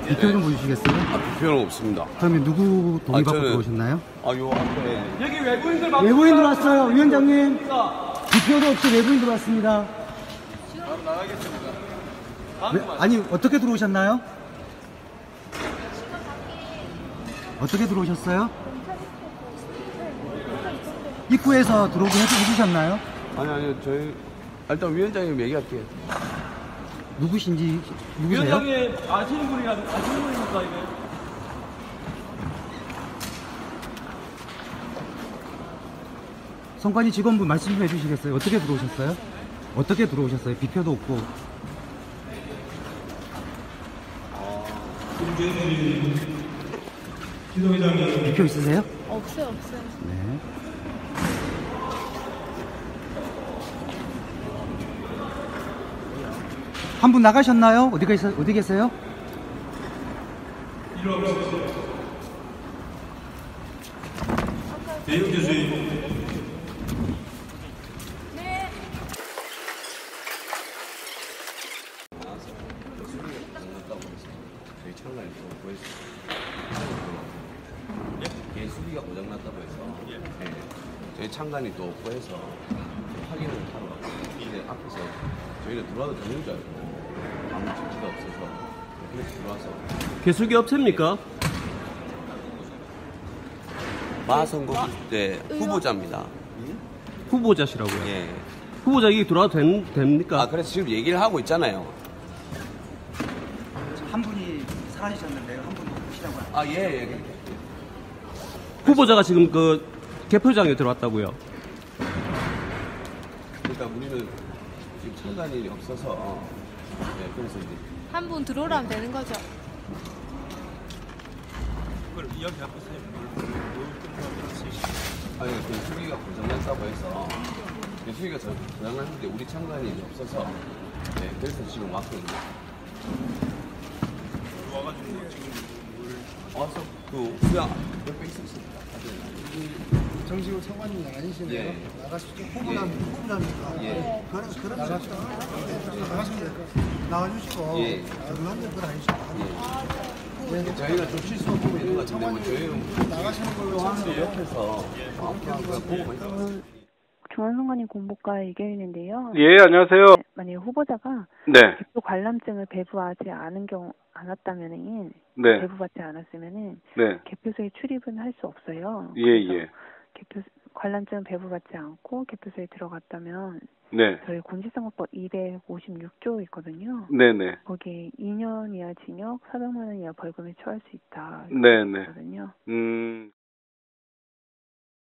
비표 좀 보여주시겠어요? 비표는 없습니다. 그러면 누구 동의받고 저는- 들어오셨나요? 요 앞에. 여기 외부인들 막 외부인 들어왔어요, 위원장님. 비표도 없이 외부인 들어왔습니다. 바로 나가겠습니다. 아니, 어떻게 들어오셨나요? 어떻게 들어오셨어요? 입구에서 들어오게 해주셨나요? 아니요, 저희, 일단 위원장님 얘기할게요. 누구신지, 누구세요? 위원장님 아시는 분입니까 이게? 성관이 직원분 말씀 좀 해주시겠어요? 어떻게 들어오셨어요? 어떻게 들어오셨어요? 비표도 없고. 비표 있으세요? 없어요. 네. 한 분 나가셨나요? 어디 계세요? 내용 교수님. 저희 창간이 또 구했어요. 예? 수리가 고장났다고 해서. 예. 저희 창간이 또 구해서 확인을 하러 갔거든요. 근데 앞에서 저희는 들어와도 되는 줄 알고 아무 지지가 없어서 그렇게 들어와서. 개수기 업체입니까? 마선거 때 후보자입니다. 후보자시라고요. 예. 후보자 이게 들어와도 됩니까? 아, 그래서 지금 얘기를 하고 있잖아요. 한 분이 사라지셨는데요. 한 분 오시라고 하요. 아, 예. 후보자가 지금 그 개표장에 들어왔다고요. 그러니까 우리는 지금 창간이 없어서 예, 그래서 이제 한 분 들어오라면 되는 거죠. 그걸 이야기하고 있어요. 아니 그 수기가 고장났다고 해서 그 수기가 고장났는데 우리 창간이 없어서 네, 그래서 지금 왔거든요. 와가지고 지금 와서 그 수양 옆에 있었습니다. 정식으로 차관님이 아니시네요. 예. 나가시죠. 후보자니까. 예. 그럼 나가시면 될 것 같아요. 나와주시고. 예. 그런데 그건 아니시고. 저희가 좀 실수가 보고 있는 것 같은데 뭐 저희는 나가시는 걸로 또 옆에서 그냥 보고만 있어요. 중앙선관위 공보과의 이경윤인데요. 예, 안녕하세요. 만약에 후보자가 네, 개표 관람증을 배부하지 않았다면은 네, 배부받지 않았으면은 네, 개표소에 출입은 할 수 없어요. 예, 그래서 예, 관람증 배부받지 않고 개표소에 들어갔다면 네, 저희 공직선거법 256조 있거든요. 네, 네, 거기에 2년 이하 징역, 400만 원 이하 벌금에 처할 수 있다. 네, 네. 있거든요.